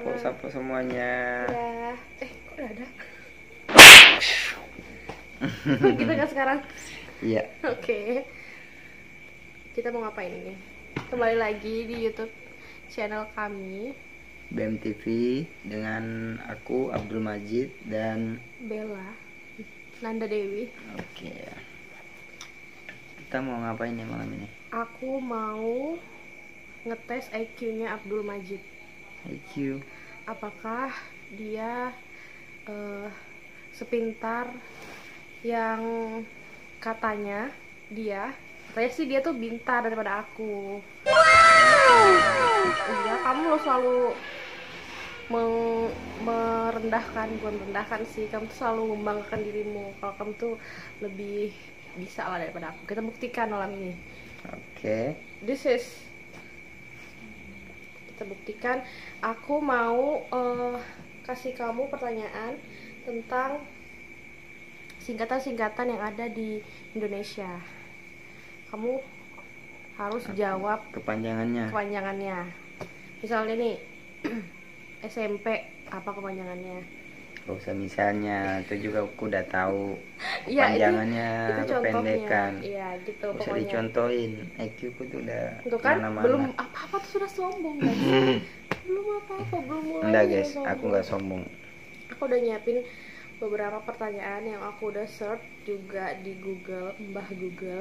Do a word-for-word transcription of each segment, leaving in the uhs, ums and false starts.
Sapu-sapu semuanya. Udah. Eh, kok udah ada? Kita kan sekarang. Iya. Oke. Okay. Kita mau ngapain ini? Kembali lagi di YouTube channel kami, B M T V, dengan aku Abdul Majid dan Bella Nanda Dewi. Oke. Kita mau ngapain nih malam ini? Aku mau ngetes I Q-nya Abdul Majid. I Q. Apakah dia uh, sepintar yang katanya dia? Katanya sih dia tuh pintar daripada aku. Iya, kamu lo selalu meng- merendahkan, bukan merendahkan sih, kamu tuh selalu membanggakan dirimu kalau kamu tuh lebih bisa lah daripada aku. Kita buktikan malam ini. Oke. Okay. This is kita buktikan. Aku mau uh, kasih kamu pertanyaan tentang singkatan-singkatan yang ada di Indonesia. Kamu harus jawab kepanjangannya. Kepanjangannya. Misalnya nih S M P, apa kepanjangannya? Gak usah misalnya, itu juga aku udah tahu ya, kepanjangannya, itu, itu kependekan. Iya, gitu. Gak usah pokoknya dicontohin. I Q ku tuh udah Tuh kan, mana-mana. belum apa-apa tuh sudah sombong guys. belum apa-apa, belum mulai. Enggak guys, aku nggak sombong. Aku udah nyiapin beberapa pertanyaan yang aku udah search juga di Google, Mbah Google.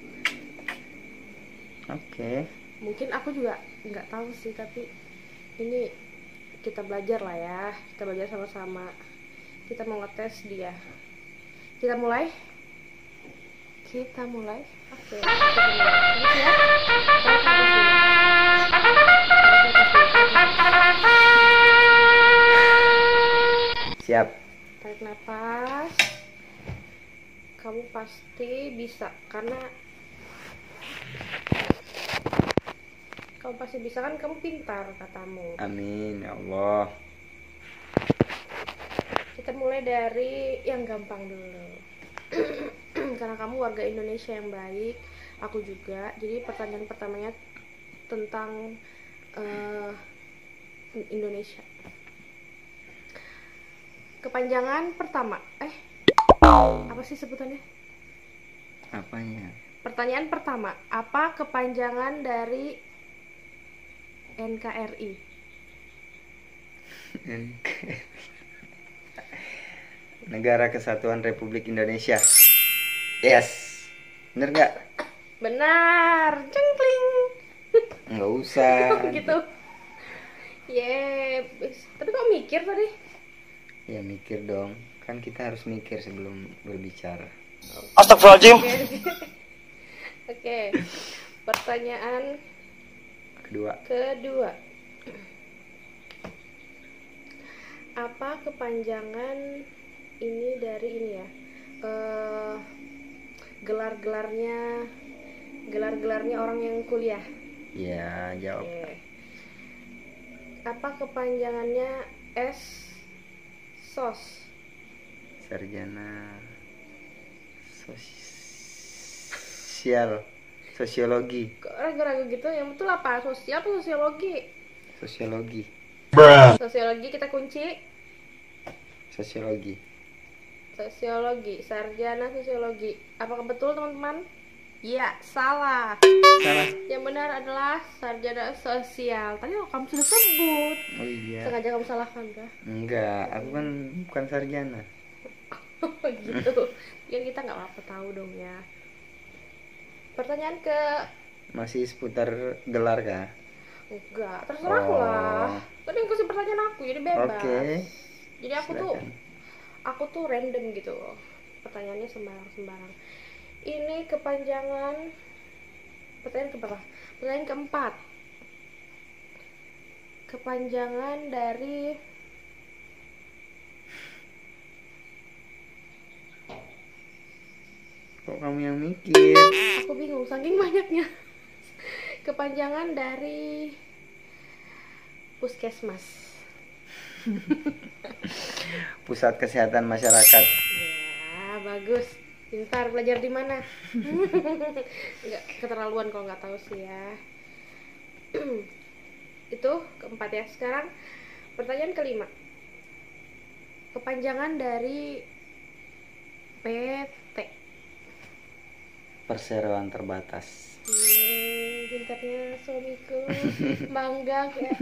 Oke. Okay. Mungkin aku juga nggak tahu sih, tapi ini kita belajar lah ya, kita belajar sama-sama. Kita mau ngetes dia. Kita mulai. Kita mulai. Oke. Okay, kita mulai. Siap. Tarik nafas. Kamu pasti bisa karena kamu pasti bisa kan, kamu pintar katamu. Amin ya Allah. Kita mulai dari yang gampang dulu. Karena kamu warga Indonesia yang baik, aku juga. Jadi pertanyaan pertamanya tentang uh, Indonesia. Kepanjangan pertama, eh apa sih sebutannya? Apanya? Pertanyaan pertama, apa kepanjangan dari N K R I? Negara Kesatuan Republik Indonesia. Yes. Bener nggak? Benar. Cengkling. Nggak usah. Gitu. Yeah. Tapi kok mikir tadi? Ya mikir dong. Kan kita harus mikir sebelum berbicara. Astagfirullahaladzim. Oke. Oke. Pertanyaan Kedua. Kedua. Apa kepanjangan ini dari ini ya? Uh, gelar-gelarnya gelar-gelarnya orang yang kuliah. Ya, jawab. Okay. Apa kepanjangannya S Sos? Sarjana sosial sosiologi. Kok ragu-ragu gitu? Yang betul apa? Sosial atau sosiologi? Sosiologi. Bruh. Sosiologi kita kunci. Sosiologi. Sosiologi, sarjana sosiologi. Apakah betul teman-teman? Ya, salah. Salah. Yang benar adalah sarjana sosial. Tadi oh, kamu sudah sebut. Oh iya. Sengaja kamu salahkan kah? Enggak, aku kan bukan sarjana. Gitu. Biar kita nggak apa-apa tahu dong ya. Pertanyaan ke Masih seputar gelar kah? enggak, terserah Oh. lah. Tadi yang kasih pertanyaan aku, jadi bebas. Oke. Okay. Jadi aku Silakan. tuh aku tuh random gitu. Pertanyaannya sembarang-sembarang. Ini kepanjangan pertanyaan keberapa? Pertanyaan keempat. Kepanjangan dari Kok kamu yang mikir? aku bingung saking banyaknya. Kepanjangan dari Puskesmas. Pusat Kesehatan Masyarakat. Ya, bagus. Pintar, belajar di mana? Enggak keterlaluan kalau nggak tahu sih ya. Itu keempat ya. Sekarang Pertanyaan kelima. Kepanjangan dari P T. Perseroan terbatas. Yeay, pintarnya suamiku. Bangga ya.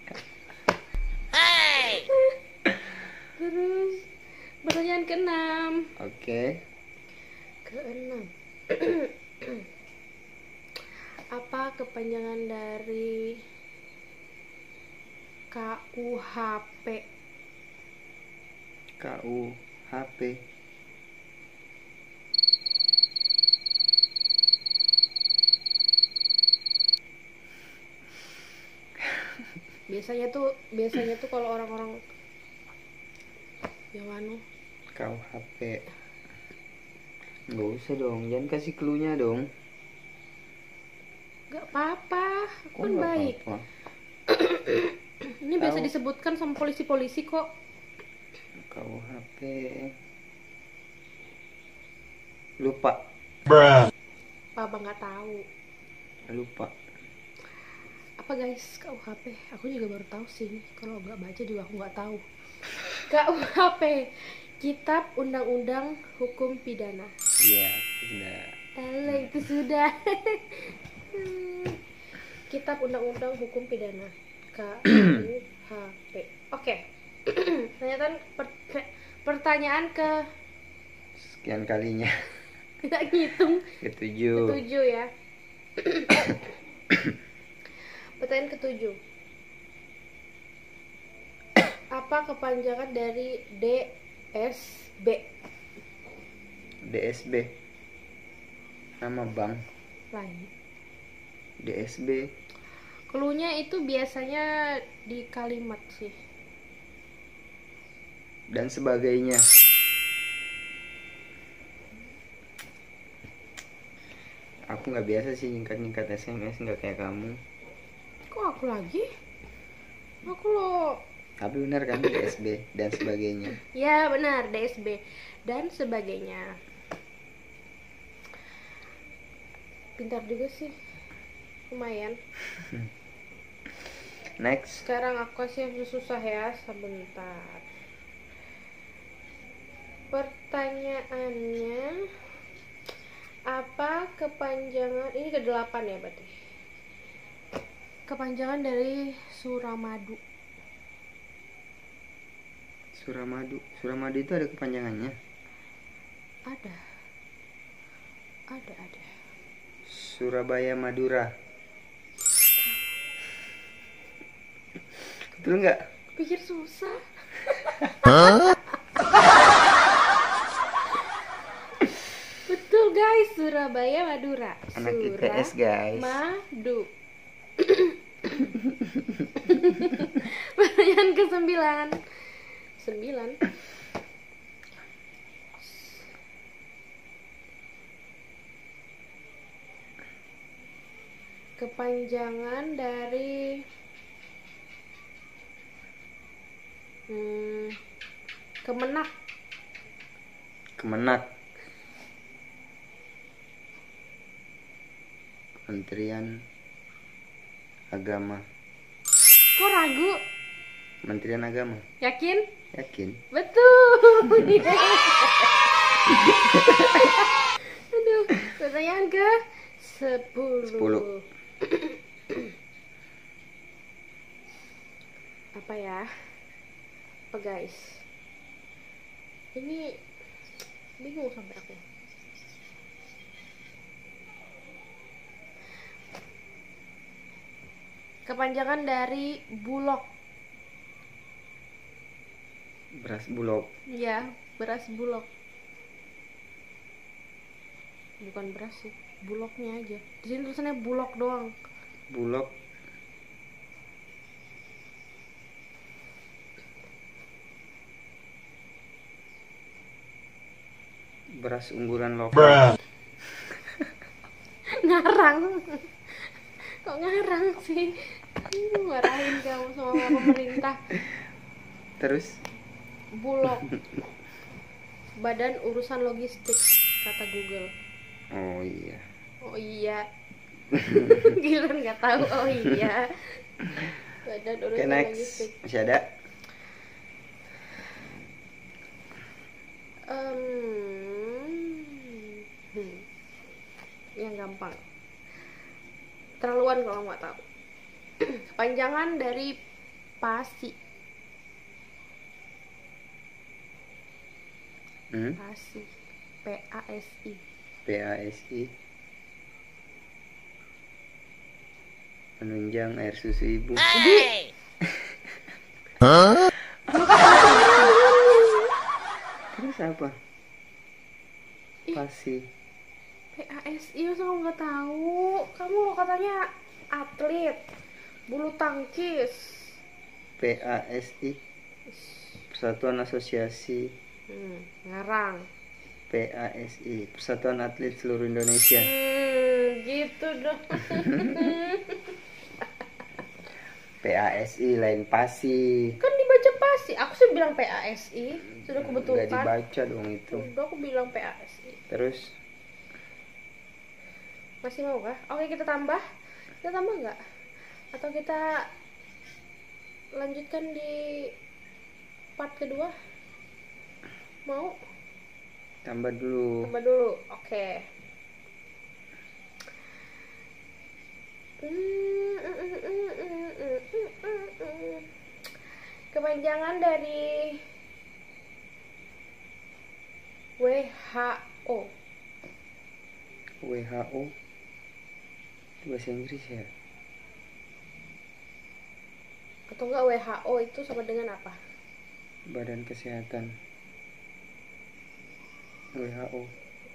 Terus pertanyaan keenam. Oke. Keenam. Apa kepanjangan dari K U H P? K U H P. Biasanya tuh biasanya tuh kalau orang-orang yang anu K U H P. Nggak usah dong, jangan kasih clue-nya dong. Gak apa-apa, Kok kan nggak baik. apa-apa? Ini biasa Tahu. disebutkan sama polisi-polisi kok. K U H P. Lupa. Bruh. Papa nggak tahu. Lupa. Apa guys, K U H P? Aku juga baru tahu sih. Kalau nggak baca juga aku nggak tahu. K U H P, Kitab Undang-Undang Hukum Pidana. Iya, sudah. Alah, itu sudah. Kitab Undang-Undang Hukum Pidana. K U H P. Oke. Pertanyaan per- pertanyaan ke Sekian kalinya. tidak ngitung. Ketujuh. Ketujuh ya. Pertanyaan ketujuh. Apa kepanjangan dari D S B? D S B. Nama bank. Lain. D S B. Cluenya itu biasanya di kalimat sih. Dan sebagainya. Aku nggak biasa sih nyingkat-nyingkat S M S, nggak kayak kamu. Kok aku lagi? Aku lo. Tapi benar kan, D S B dan sebagainya. Ya benar, D S B dan sebagainya. Pintar juga sih. Lumayan. Next. Sekarang aku kasih yang susah ya, sebentar. Pertanyaannya, apa kepanjangan, ini kedelapan ya berarti. Kepanjangan dari Suramadu. Suramadu. Suramadu itu ada kepanjangannya. Ada. Ada, ada. Surabaya Madura. Betul nggak? Pikir susah. Betul guys, Surabaya Madura. Anak I P S guys. Madu. Pertanyaan ke sembilan. Sembilan. Kepanjangan dari hmm, Kemenak. Kemenak. Kementerian Agama. Kok ragu? Kementerian Agama. Yakin? Yakin? Betul. Aduh, pertanyaan ke sepuluh. Sepuluh. Apa ya? Apa guys? Ini bingung sampai aku. Kepanjangan dari Bulog. Beras Bulog. Ya, beras Bulog. Bukan beras sih, Bulognya aja. Di sini tulisannya Bulog doang. Bulog. Beras unggulan lokal. Bruh. Ngarang. Kok ngarang sih? Aduh, marahin kamu sama pemerintah. Terus Bulog. Badan Urusan Logistik kata Google. oh iya. Oh iya. Giliran nggak tahu. Oh iya. Badan Oke, Urusan next. Logistik. Masih ada? Um, hmm, yang gampang. Terlaluan kalau nggak tahu. Kepanjangan dari Pasi. Hmm? Pasi. P A S I. P A S I. Penunjang air susu ibu. Terus apa? Ih. Pasi. P A S I masa kamu nggak tahu? Kamu lo katanya atlet bulu tangkis. P A S I. Persatuan Asosiasi. Hmm, ngarang. P A S I. Persatuan Atlet Seluruh Indonesia. Hmm, gitu dong. P A S I lain Pasi. Kan dibaca Pasi. Aku sih bilang P A S I. Sudah Nggak kubetulkan. dibaca dong itu. Udah aku bilang P A S I. Terus Masih mau kah? Oke, kita tambah. Kita tambah nggak? Atau kita lanjutkan di part kedua? Mau? tambah dulu. Tambah dulu. Oke. Kepanjangan dari W H O. W H O. Itu bahasa Inggris ya? Atau enggak W H O itu sama dengan apa? Badan Kesehatan. W H O.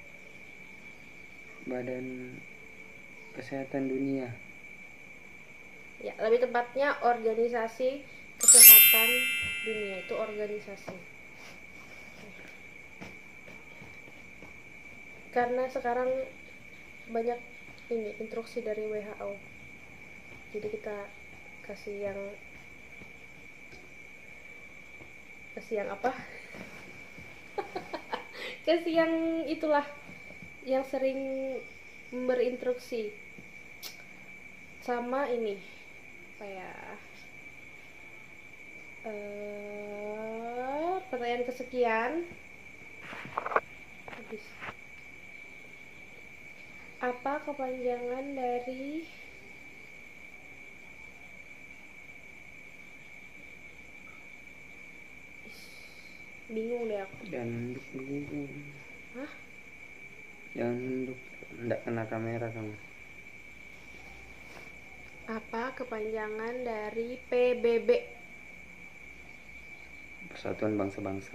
Badan Kesehatan Dunia. Ya, lebih tepatnya Organisasi Kesehatan Dunia, itu organisasi. Karena sekarang banyak ini instruksi dari W H O. Jadi kita kasih yang kasih yang apa? Kasih yang itulah yang sering berinstruksi. Sama ini apa ya? Eh, pertanyaan kesekian. Habis. Apa kepanjangan dari bingung deh aku. Jangan nunduk dulu. Hah? Jangan nunduk. Nggak kena kamera kamu. Apa kepanjangan dari P B B? Persatuan Bangsa-Bangsa.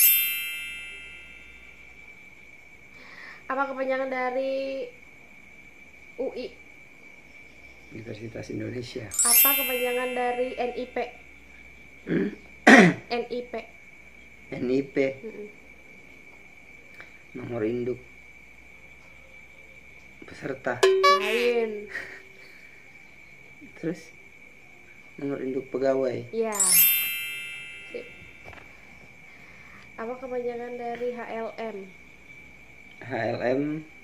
Apa kepanjangan dari U I? Universitas Indonesia. Apa kepanjangan dari N I P? N I P. N I P. Mm-mm. Nomor induk peserta. Lain. Terus nomor induk pegawai. Ya. Sip. Apa kepanjangan dari H L M? H L M.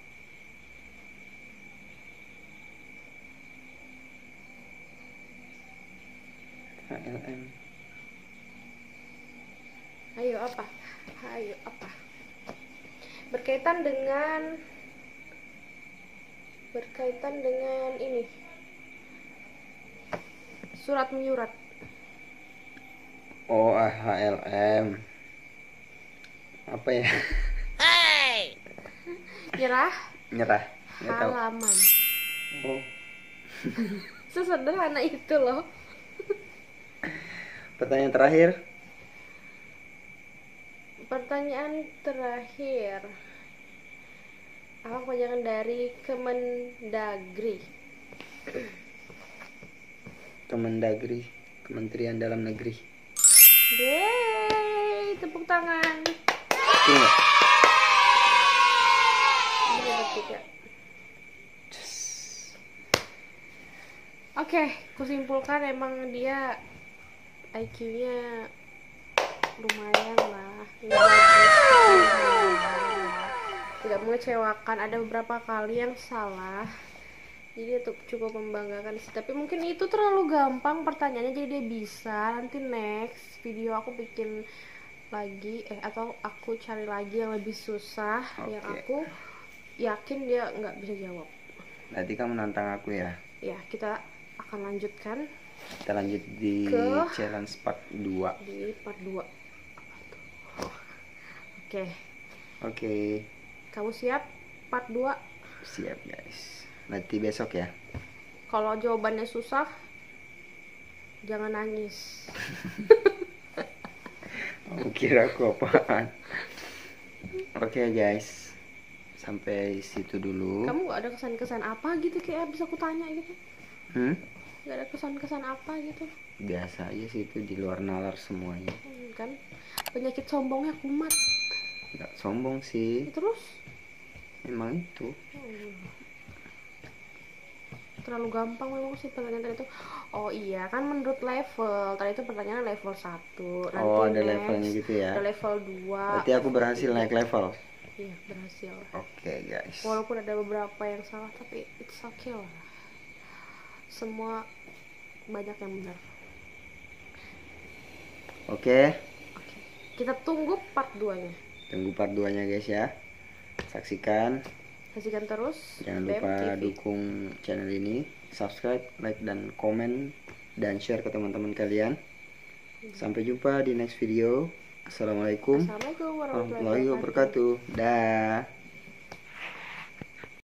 H L M. Ayo apa? Ayo apa? Berkaitan dengan berkaitan dengan ini. Surat menyurat. Oh, H L M. Apa ya? Nyerah Nyerah. Nggak tahu. halaman. Oh, Sesederhana itu loh. pertanyaan terakhir. Pertanyaan terakhir. Apa kepanjangan dari Kemendagri? Kemendagri, Kementerian Dalam Negeri. Yeay, tepuk tangan. Itu nggak? Ini dapat tiga. Oke, kusimpulkan emang dia I Q-nya lumayan lah, nggak bagus, tidak mengecewakan. Ada beberapa kali yang salah, jadi itu cukup membanggakan sih. Tapi mungkin itu terlalu gampang pertanyaannya, jadi dia bisa. Nanti next video aku bikin lagi eh atau aku cari lagi yang lebih susah, yang Oke. aku yakin dia nggak bisa jawab. Berarti kamu nantang aku ya. Ya, kita akan lanjutkan Kita lanjut di Ke- challenge part dua. di part dua. Oke, Oke, kamu siap part dua? siap guys. Nanti besok ya. Kalau jawabannya susah, jangan nangis. Kamu kira aku apaan? Oke guys, sampai situ dulu. Kamu gak ada kesan-kesan apa gitu kayak bisa aku tanya gitu? Hmm? Gak ada kesan-kesan apa gitu? Biasa aja sih, itu di luar nalar semuanya. Hmm, kan penyakit sombongnya kumat. Nggak sombong sih, Terus emang itu. hmm, terlalu gampang memang sih pertanyaan tadi itu. Oh iya, kan menurut level. Tadi itu pertanyaan level satu. Nanti Oh, ada next, levelnya gitu ya. ada level dua. Berarti aku berhasil naik level. Iya, berhasil. Oke guys. Walaupun ada beberapa yang salah, tapi it's okay lah. Semua banyak yang benar. Oke, Oke. Kita tunggu part dua nya. tunggu part dua nya guys ya. Saksikan. Saksikan terus Jangan B E M lupa T V. dukung channel ini, subscribe, like, dan komen, dan share ke teman-teman kalian. Sampai jumpa di next video. Assalamualaikum Assalamualaikum warahmatullahi warahmatullahi wabarakatuh. wabarakatuh. Dah.